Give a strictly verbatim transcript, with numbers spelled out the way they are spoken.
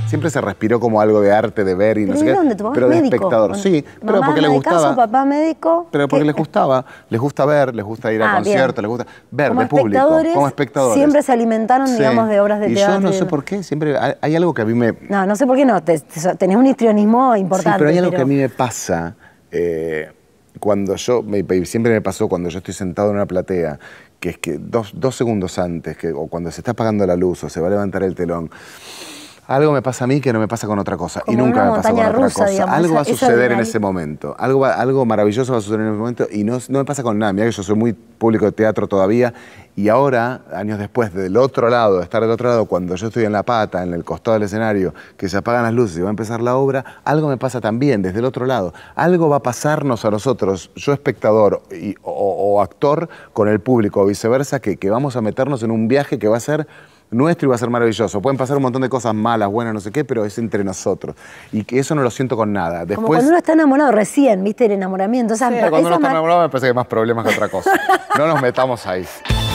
siempre se respiró como algo de arte, de ver y no sé qué. ¿Dónde? ¿Tu papá Pero es de médico? espectador, sí, pero porque les gustaba. Caso, papá médico. Pero porque ¿Qué? les gustaba, les gusta ver, les gusta ir a Ah, conciertos, bien. les gusta ver Como de público, como espectadores. Siempre se alimentaron, Sí. digamos, de obras de y teatro. Y yo no sé por qué, siempre hay, hay algo que a mí me... No, no sé por qué no, te, te, tenés un histrionismo importante. Sí, pero hay algo pero... que a mí me pasa, eh, cuando yo, me, siempre me pasó cuando yo estoy sentado en una platea, que es que dos, dos segundos antes, que, o cuando se está apagando la luz o se va a levantar el telón, algo me pasa a mí que no me pasa con otra cosa. Como y nunca una me pasa con rusa, otra cosa. digamos, algo esa, va a suceder en adrenalina. ese momento. Algo, va, algo maravilloso va a suceder en ese momento y no, no me pasa con nada. Mira que yo soy muy público de teatro todavía y ahora, años después, del otro lado, de estar del otro lado, cuando yo estoy en la pata, en el costado del escenario, que se apagan las luces y va a empezar la obra, algo me pasa también desde el otro lado. Algo va a pasarnos a nosotros, yo espectador y, o, o actor, con el público o viceversa, que, que vamos a meternos en un viaje que va a ser nuestro y va a ser maravilloso. Pueden pasar un montón de cosas malas, buenas, no sé qué, pero es entre nosotros. Y que eso no lo siento con nada. Después, como cuando uno está enamorado recién, ¿viste? El enamoramiento. Esa, sí, cuando esa uno está ma... enamorado me parece que hay más problemas que otra cosa. No nos metamos ahí.